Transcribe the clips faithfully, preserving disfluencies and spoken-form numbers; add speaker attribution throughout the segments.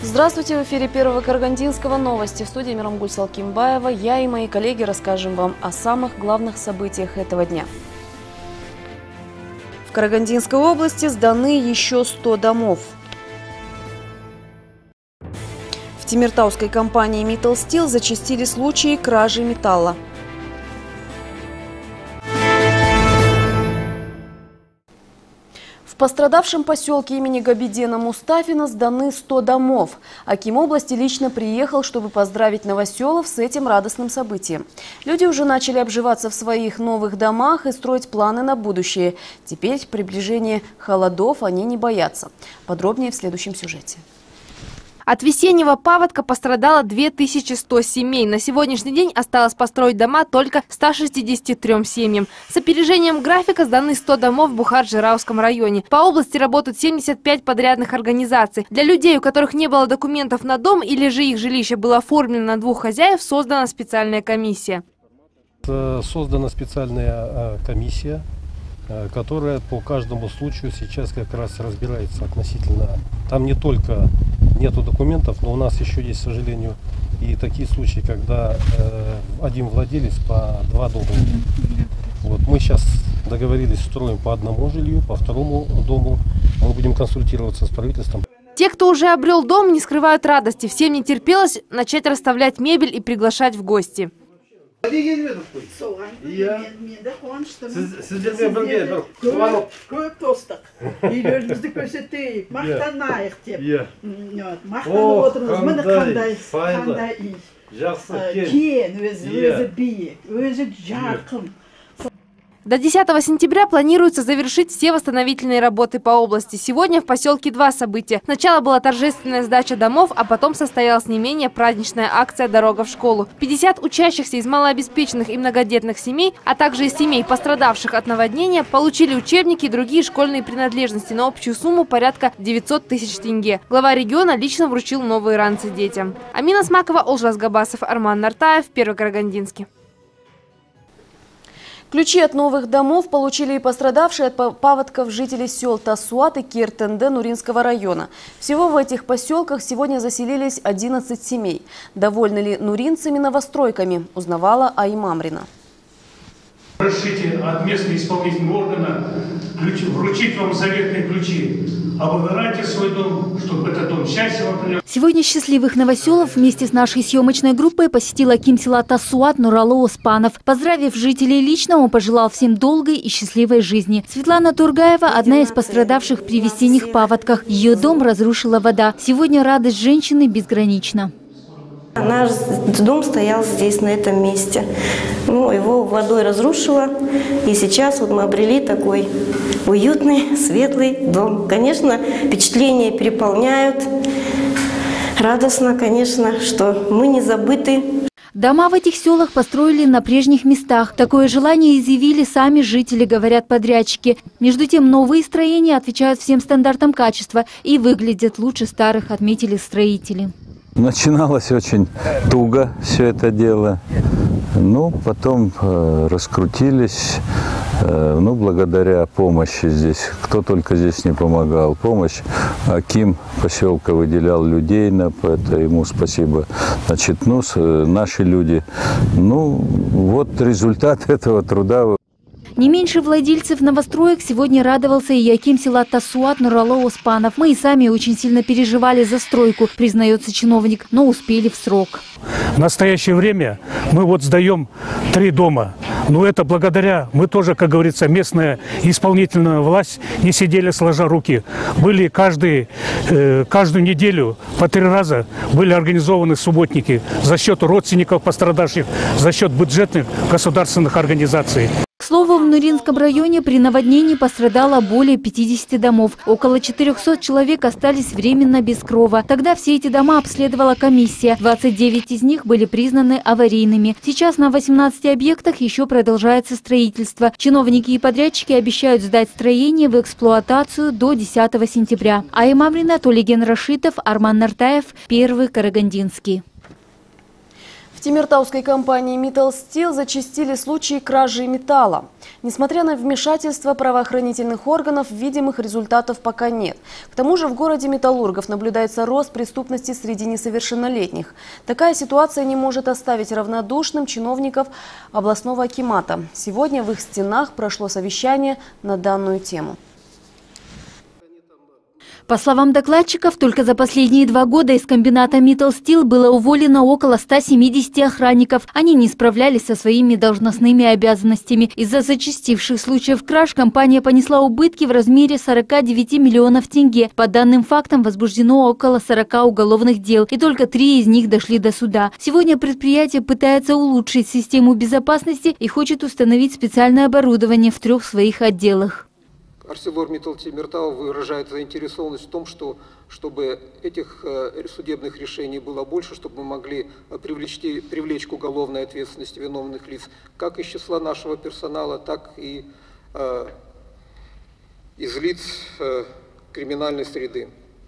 Speaker 1: Здравствуйте, в эфире Первого Карагандинского новости. В студии Мирамгуль Салкимбаева. Я и мои коллеги расскажем вам о самых главных событиях этого дня. В Карагандинской области сданы еще сто домов. В Темиртауской компании «Митталстил» зачастили случаи кражи металла. В пострадавшем поселке имени Габидена Мустафина сданы сто домов. Аким области лично приехал, чтобы поздравить новоселов с этим радостным событием. Люди уже начали обживаться в своих новых домах и строить планы на будущее. Теперь приближения холодов они не боятся. Подробнее в следующем сюжете.
Speaker 2: От весеннего паводка пострадало две тысячи сто семей. На сегодняшний день осталось построить дома только ста шестидесяти трём семьям. С опережением графика сданы сто домов в Бухар-Жирауском районе. По области работают семьдесят пять подрядных организаций. Для людей, у которых не было документов на дом или же их жилище было оформлено на двух хозяев, создана специальная комиссия.
Speaker 3: Создана специальная комиссия, которая по каждому случаю сейчас как раз разбирается относительно. Там не только нету документов, но у нас еще есть, к сожалению, и такие случаи, когда э, один владелец по два дома. Вот мы сейчас договорились, строим по одному жилью, по второму дому. Мы будем консультироваться с правительством.
Speaker 2: Те, кто уже обрел дом, не скрывают радости. Всем не терпелось начать расставлять мебель и приглашать в гости. До десятого сентября планируется завершить все восстановительные работы по области. Сегодня в поселке два события. Сначала была торжественная сдача домов, а потом состоялась не менее праздничная акция «Дорога в школу». пятьдесят учащихся из малообеспеченных и многодетных семей, а также из семей, пострадавших от наводнения, получили учебники и другие школьные принадлежности на общую сумму порядка девятисот тысяч тенге. Глава региона лично вручил новые ранцы детям. Амина Смакова, Олжас Габасов, Арман Нартаев, Первый Карагандинский.
Speaker 1: Ключи от новых домов получили и пострадавшие от паводков жители сел Тасуат и Кертенде Нуринского района. Всего в этих поселках сегодня заселились одиннадцать семей. Довольны ли нуринцами новостройками, узнавала Айма Амрина.
Speaker 4: Разрешите от местного исполнительного органа ключи, вручить вам заветные ключи. Обыграйте свой дом, чтобы этот дом счастья вам принес.
Speaker 5: Сегодня счастливых новоселов вместе с нашей съемочной группой посетил аким села Тасуат Нуралы Оспанов. Поздравив жителей лично, он пожелал всем долгой и счастливой жизни. Светлана Тургаева – одна из пострадавших при весенних паводках. Ее дом разрушила вода. Сегодня радость женщины безгранична.
Speaker 6: Наш дом стоял здесь, на этом месте. Ну, его водой разрушило. И сейчас вот мы обрели такой уютный, светлый дом. Конечно, впечатления переполняют. Радостно, конечно, что мы не забыты.
Speaker 5: Дома в этих селах построили на прежних местах. Такое желание изъявили сами жители, говорят подрядчики. Между тем, новые строения отвечают всем стандартам качества и выглядят лучше старых, отметили строители.
Speaker 7: Начиналось очень туго все это дело, ну, потом э, раскрутились, э, ну, благодаря помощи здесь, кто только здесь не помогал, помощь. Аким поселка выделял людей, на это ему спасибо. Значит, ну, наши люди, ну, вот результат этого труда.
Speaker 5: Не меньше владельцев новостроек сегодня радовался и аким села Тасуат Нуралы Оспанов. Мы и сами очень сильно переживали за стройку, признается чиновник, но успели в срок.
Speaker 8: В настоящее время мы вот сдаем три дома. Но это благодаря, мы тоже, как говорится, местная исполнительная власть не сидели сложа руки. Были каждый, э, каждую неделю по три раза были организованы субботники за счет родственников пострадавших, за счет бюджетных государственных организаций.
Speaker 5: К слову, в Нуринском районе при наводнении пострадало более пятидесяти домов. Около четырёхсот человек остались временно без крова. Тогда все эти дома обследовала комиссия. двадцать девять из них были признаны аварийными. Сейчас на восемнадцати объектах еще продолжается строительство. Чиновники и подрядчики обещают сдать строение в эксплуатацию до десятого сентября. Айма Амрина, Толиген Рашитов, Арман Нартаев, Первый Карагандинский.
Speaker 1: В Темиртауской компании «Металлстил» зачастили случаи кражи металла. Несмотря на вмешательство правоохранительных органов, видимых результатов пока нет. К тому же в городе Металлургов наблюдается рост преступности среди несовершеннолетних. Такая ситуация не может оставить равнодушным чиновников областного акимата. Сегодня в их стенах прошло совещание на данную тему.
Speaker 5: По словам докладчиков, только за последние два года из комбината «Металлстил» было уволено около ста семидесяти охранников. Они не справлялись со своими должностными обязанностями. Из-за зачастивших случаев краж компания понесла убытки в размере сорока девяти миллионов тенге. По данным фактам возбуждено около сорока уголовных дел, и только три из них дошли до суда. Сегодня предприятие пытается улучшить систему безопасности и хочет установить специальное оборудование в трех своих отделах.
Speaker 9: ArcelorMittal Темиртау выражает заинтересованность в том, что, чтобы этих э, судебных решений было больше, чтобы мы могли привлечь, привлечь к уголовной ответственности виновных лиц как из числа нашего персонала, так и э, из лиц э, криминальной среды.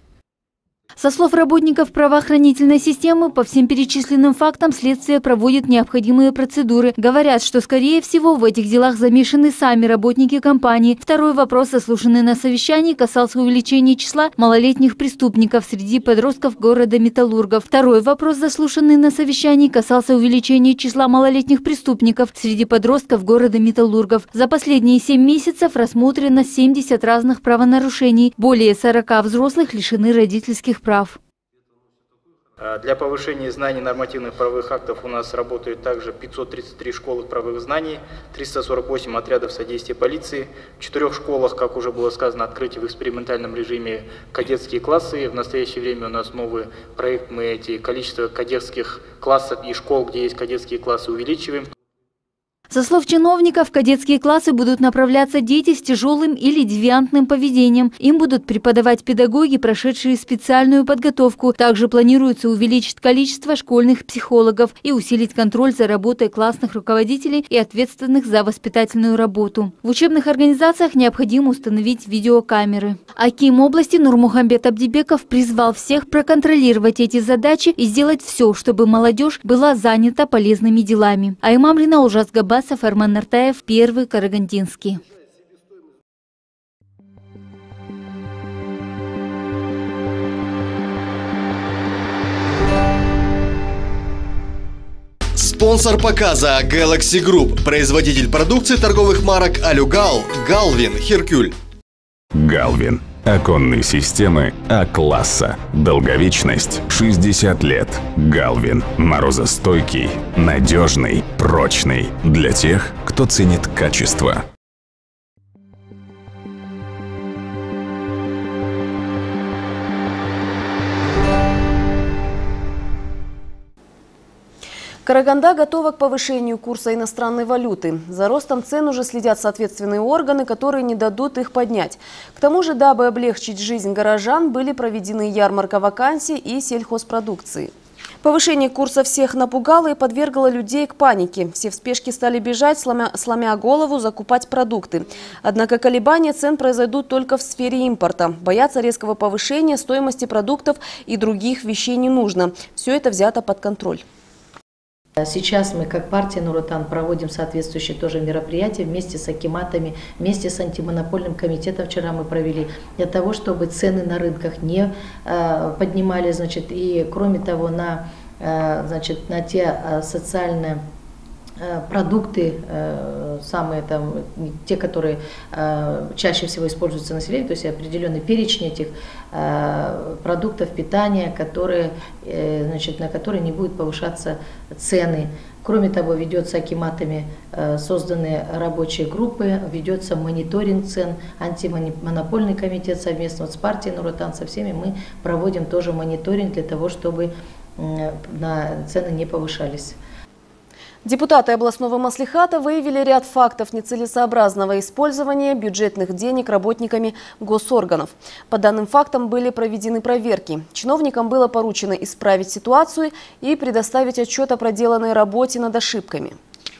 Speaker 5: Со слов работников правоохранительной системы, по всем перечисленным фактам следствие проводит необходимые процедуры. Говорят, что, скорее всего, в этих делах замешаны сами работники компании. Второй вопрос, заслушанный на совещании, касался увеличения числа малолетних преступников среди подростков города Металлургов. Второй вопрос, заслушанный на совещании, касался увеличения числа малолетних преступников среди подростков города Металлургов. За последние семь месяцев рассмотрено семьдесят разных правонарушений. Более сорока взрослых лишены родительских прав.
Speaker 10: Для повышения знаний нормативных правовых актов у нас работают также пятьсот тридцать три школы правовых знаний, триста сорок восемь отрядов содействия полиции. В четырех школах, как уже было сказано, открыты в экспериментальном режиме кадетские классы. В настоящее время у нас новый проект, мы эти количество кадетских классов и школ, где есть кадетские классы, увеличиваем.
Speaker 5: Со слов чиновников, в кадетские классы будут направляться дети с тяжелым или девиантным поведением. Им будут преподавать педагоги, прошедшие специальную подготовку. Также планируется увеличить количество школьных психологов и усилить контроль за работой классных руководителей и ответственных за воспитательную работу. В учебных организациях необходимо установить видеокамеры. Аким области Нурмухамбет Абдибеков призвал всех проконтролировать эти задачи и сделать все, чтобы молодежь была занята полезными делами. Аймам Рина Ужас-Габас, Арман Нартаев, Первый Карагандинский.
Speaker 11: Спонсор показа Galaxy Group, производитель продукции торговых марок Алюгал, Галвин, Херкюль.
Speaker 12: Галвин. Оконные системы А-класса. Долговечность шестьдесят лет. Галвин. Морозостойкий, надежный, прочный. Для тех, кто ценит качество.
Speaker 1: Караганда готова к повышению курса иностранной валюты. За ростом цен уже следят соответственные органы, которые не дадут их поднять. К тому же, дабы облегчить жизнь горожан, были проведены ярмарка вакансий и сельхозпродукции. Повышение курса всех напугало и подвергло людей к панике. Все в спешке стали бежать, сломя, сломя голову, закупать продукты. Однако колебания цен произойдут только в сфере импорта. Бояться резкого повышения стоимости продуктов и других вещей не нужно. Все это взято под контроль.
Speaker 13: Сейчас мы, как партия Нур-Отан, проводим соответствующие тоже мероприятия вместе с акиматами, вместе с антимонопольным комитетом вчера мы провели, для того, чтобы цены на рынках не э, поднимали, значит, и кроме того, на, э, значит, на те э, социальные продукты, самые там, те, которые чаще всего используются населением, то есть определенный перечень этих продуктов питания, которые, значит, на которые не будут повышаться цены. Кроме того, ведется акиматами созданы рабочие группы, ведется мониторинг цен, антимонопольный комитет совместно с партией Нур-Отан, со всеми мы проводим тоже мониторинг для того, чтобы на цены не повышались.
Speaker 1: Депутаты областного маслихата выявили ряд фактов нецелесообразного использования бюджетных денег работниками госорганов. По данным фактам были проведены проверки. Чиновникам было поручено исправить ситуацию и предоставить отчет о проделанной работе над ошибками.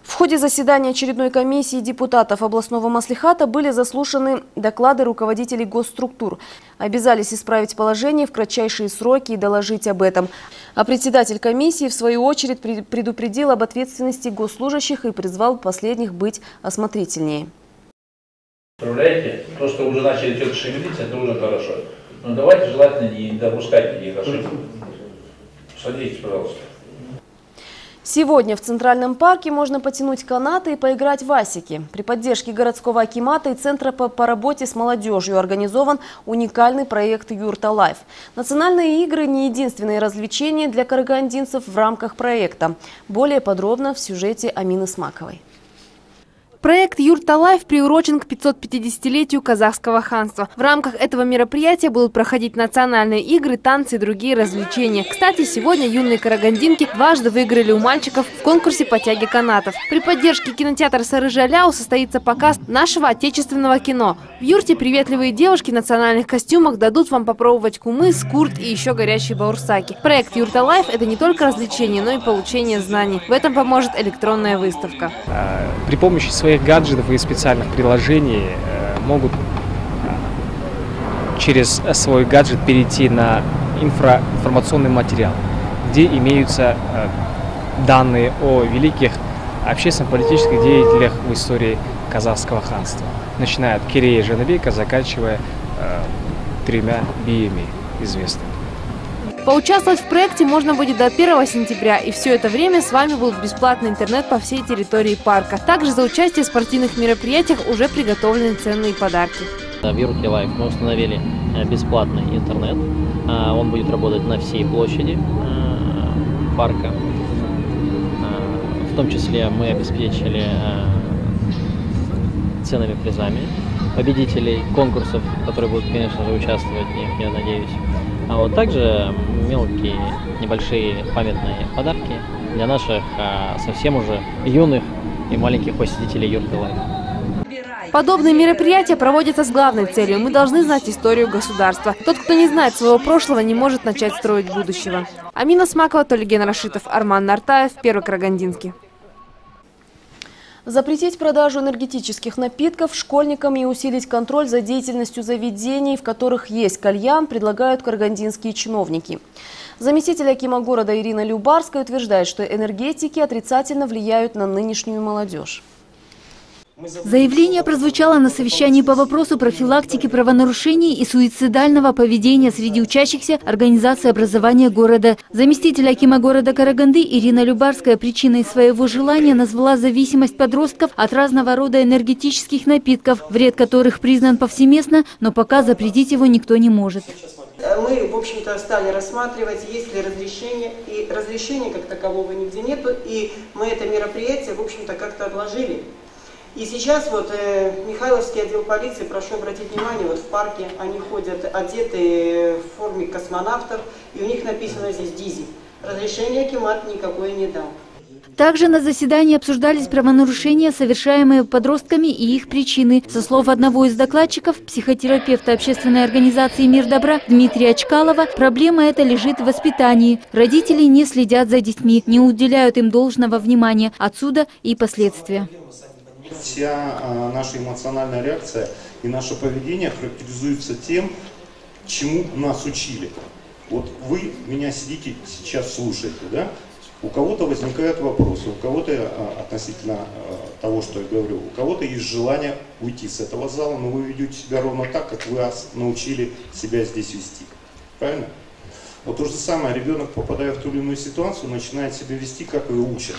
Speaker 1: В ходе заседания очередной комиссии депутатов областного маслихата были заслушаны доклады руководителей госструктур. Обязались исправить положение в кратчайшие сроки и доложить об этом. А председатель комиссии, в свою очередь, предупредил об ответственности госслужащих и призвал последних быть осмотрительнее.
Speaker 14: Управляете, то, что уже начали что-то шевелиться, это уже хорошо. Но давайте желательно не допускать таких ошибок. Садитесь, пожалуйста.
Speaker 1: Сегодня в Центральном парке можно потянуть канаты и поиграть в асики. При поддержке городского акимата и Центра по, по работе с молодежью организован уникальный проект «Юрта Лайф». Национальные игры – не единственные развлечения для карагандинцев в рамках проекта. Более подробно в сюжете Амины Смаковой.
Speaker 2: Проект «Юрта Лайф» приурочен к пятисотпятидесятилетию казахского ханства. В рамках этого мероприятия будут проходить национальные игры, танцы и другие развлечения. Кстати, сегодня юные карагандинки дважды выиграли у мальчиков в конкурсе по тяге канатов. При поддержке кинотеатра Сарыжаляу состоится показ нашего отечественного кино. В юрте приветливые девушки в национальных костюмах дадут вам попробовать кумыс, курт и еще горячие баурсаки. Проект «Юрта Лайф» – это не только развлечение, но и получение знаний. В этом поможет электронная выставка.
Speaker 15: При помощи своих гаджетов и специальных приложений могут через свой гаджет перейти на инфра информационный материал, где имеются данные о великих общественно-политических деятелях в истории казахского ханства, начиная от Керея Жаныбека, заканчивая тремя биями известными.
Speaker 2: Поучаствовать в проекте можно будет до первого сентября, и все это время с вами будет бесплатный интернет по всей территории парка. Также за участие в спортивных мероприятиях уже приготовлены ценные подарки.
Speaker 16: В Юрте Лайф мы установили бесплатный интернет. Он будет работать на всей площади парка. В том числе мы обеспечили ценными призами победителей конкурсов, которые будут, конечно же, участвовать в них, я надеюсь. А вот также мелкие, небольшие памятные подарки для наших а, совсем уже юных и маленьких посетителей Юрты Лайф.
Speaker 2: Подобные мероприятия проводятся с главной целью. Мы должны знать историю государства. Тот, кто не знает своего прошлого, не может начать строить будущего. Амина Смакова, Толиген Рашитов, Арман Нартаев, Первый Карагандинский.
Speaker 1: Запретить продажу энергетических напитков школьникам и усилить контроль за деятельностью заведений, в которых есть кальян, предлагают карагандинские чиновники. Заместитель акима города Ирина Любарская утверждает, что энергетики отрицательно влияют на нынешнюю молодежь.
Speaker 5: Заявление прозвучало на совещании по вопросу профилактики правонарушений и суицидального поведения среди учащихся организации образования города. Заместитель акима города Караганды Ирина Любарская причиной своего желания назвала зависимость подростков от разного рода энергетических напитков, вред которых признан повсеместно, но пока запретить его никто не может.
Speaker 17: Мы, в общем-то, стали рассматривать, есть ли разрешение, и разрешения как такового нигде нету, и мы это мероприятие, в общем-то, как-то отложили. И сейчас вот э, Михайловский отдел полиции, прошу обратить внимание, вот в парке они ходят одеты в форме космонавтов, и у них написано здесь «Дизи». Разрешение акимат никакое не дал.
Speaker 5: Также на заседании обсуждались правонарушения, совершаемые подростками, и их причины. Со слов одного из докладчиков, психотерапевта общественной организации «Мир добра» Дмитрия Чкалова, проблема эта лежит в воспитании. Родители не следят за детьми, не уделяют им должного внимания. Отсюда и последствия.
Speaker 18: Вся а, наша эмоциональная реакция и наше поведение характеризуется тем, чему нас учили. Вот вы меня сидите сейчас слушаете, да? У кого-то возникают вопросы, у кого-то а, относительно а, того, что я говорю, у кого-то есть желание уйти с этого зала, но вы ведете себя ровно так, как вы вас научили себя здесь вести. Правильно? Вот то же самое, ребенок, попадая в ту или иную ситуацию, начинает себя вести, как его учат.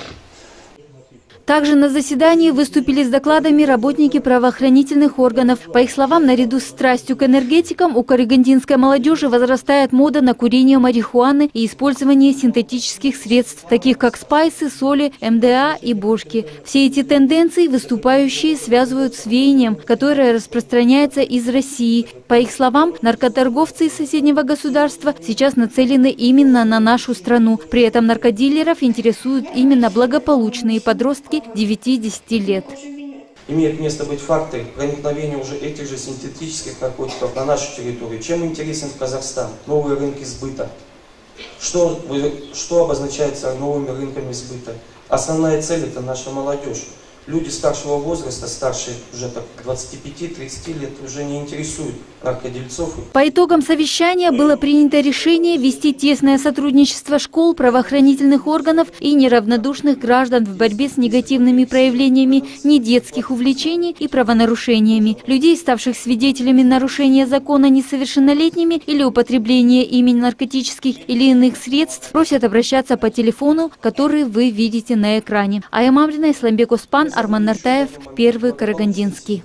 Speaker 5: Также на заседании выступили с докладами работники правоохранительных органов. По их словам, наряду с страстью к энергетикам у карагандинской молодежи возрастает мода на курение марихуаны и использование синтетических средств, таких как спайсы, соли, эм дэ а и бошки. Все эти тенденции выступающие связывают с веянием, которое распространяется из России. По их словам, наркоторговцы из соседнего государства сейчас нацелены именно на нашу страну. При этом наркодилеров интересуют именно благополучные подростки девяти-десяти лет.
Speaker 19: Имеют место быть факты проникновения уже этих же синтетических наркотиков на нашу территорию. Чем интересен Казахстан? Новые рынки сбыта. Что, что обозначается новыми рынками сбыта? Основная цель – это наша молодежь. Люди старшего возраста, старше уже так двадцати пяти — тридцати лет, уже не интересуют наркодельцов.
Speaker 5: По итогам совещания было принято решение вести тесное сотрудничество школ, правоохранительных органов и неравнодушных граждан в борьбе с негативными проявлениями недетских увлечений и правонарушениями. Людей, ставших свидетелями нарушения закона несовершеннолетними или употребления ими наркотических или иных средств, просят обращаться по телефону, который вы видите на экране. Ая Мамрина, Исламбек Оспан, Арман Нартаев, Первый Карагандинский.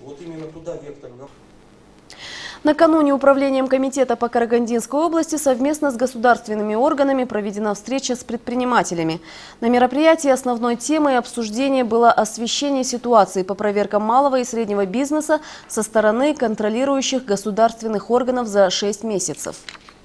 Speaker 1: Накануне Управлением комитета по Карагандинской области совместно с государственными органами проведена встреча с предпринимателями. На мероприятии основной темой обсуждения было освещение ситуации по проверкам малого и среднего бизнеса со стороны контролирующих государственных органов за шесть месяцев.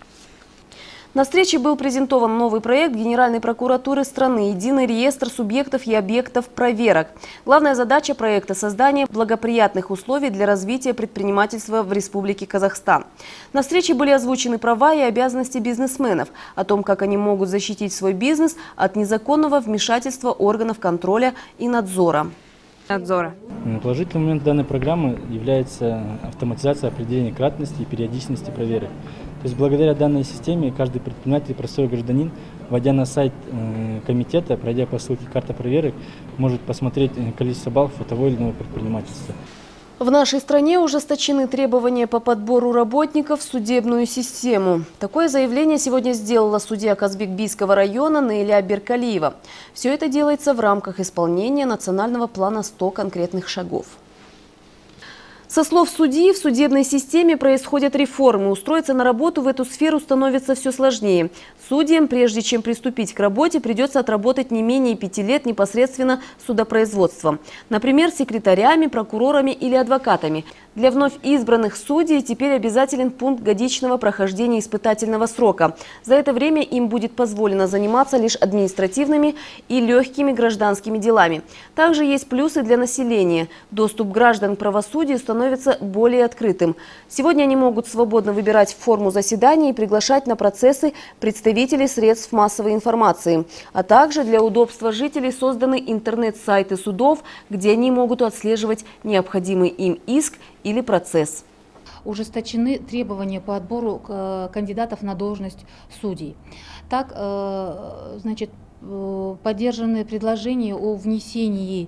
Speaker 1: На встрече был презентован новый проект Генеральной прокуратуры страны «Единый реестр субъектов и объектов проверок». Главная задача проекта – создание благоприятных условий для развития предпринимательства в Республике Казахстан. На встрече были озвучены права и обязанности бизнесменов, о том, как они могут защитить свой бизнес от незаконного вмешательства органов контроля и надзора.
Speaker 20: надзора.
Speaker 21: Положительным моментом данной программы является автоматизация определения кратности и периодичности проверок. То есть благодаря данной системе каждый предприниматель и простой гражданин, войдя на сайт э, комитета, пройдя по ссылке «Карта проверок», может посмотреть количество баллов от того или иного предпринимательства.
Speaker 1: В нашей стране ужесточены требования по подбору работников в судебную систему. Такое заявление сегодня сделала судья Казбек-Бийского района Наиля Беркалиева. Все это делается в рамках исполнения национального плана сто конкретных шагов. Со слов судьи, в судебной системе происходят реформы. Устроиться на работу в эту сферу становится все сложнее. Судьям, прежде чем приступить к работе, придется отработать не менее пяти лет непосредственно судопроизводством. Например, секретарями, прокурорами или адвокатами. Для вновь избранных судей теперь обязателен пункт годичного прохождения испытательного срока. За это время им будет позволено заниматься лишь административными и легкими гражданскими делами. Также есть плюсы для населения. Доступ граждан к правосудию становится более открытым. Сегодня они могут свободно выбирать форму заседания и приглашать на процессы представителей средств массовой информации. А также для удобства жителей созданы интернет-сайты судов, где они могут отслеживать необходимый им иск или процесс.
Speaker 22: Ужесточены требования по отбору кандидатов на должность судей. Так, значит, поддержаны предложения о внесении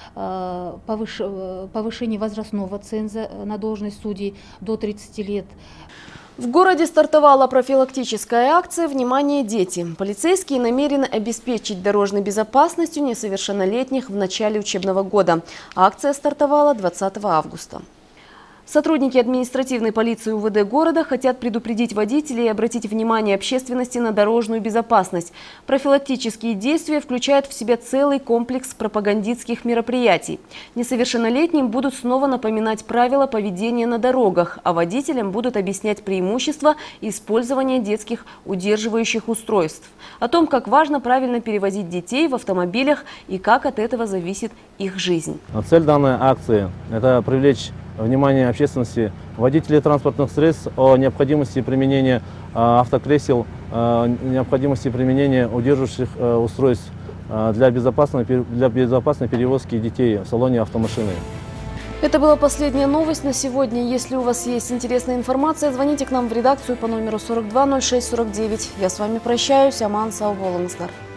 Speaker 22: повышения возрастного ценза на должность судей до тридцати лет.
Speaker 1: В городе стартовала профилактическая акция «Внимание, дети!». Полицейские намерены обеспечить дорожной безопасностью несовершеннолетних в начале учебного года. Акция стартовала двадцатого августа. Сотрудники административной полиции УВД города хотят предупредить водителей и обратить внимание общественности на дорожную безопасность. Профилактические действия включают в себя целый комплекс пропагандистских мероприятий. Несовершеннолетним будут снова напоминать правила поведения на дорогах, а водителям будут объяснять преимущества использования детских удерживающих устройств. О том, как важно правильно перевозить детей в автомобилях и как от этого зависит их жизнь.
Speaker 23: Цель данной акции – это привлечь внимание общественности, водителей транспортных средств о необходимости применения автокресел, необходимости применения удерживающих устройств для безопасной, для безопасной перевозки детей в салоне автомашины.
Speaker 1: Это была последняя новость на сегодня. Если у вас есть интересная информация, звоните к нам в редакцию по номеру сорок два ноль шесть сорок девять. Я с вами прощаюсь. Аман, сау болыңыздар.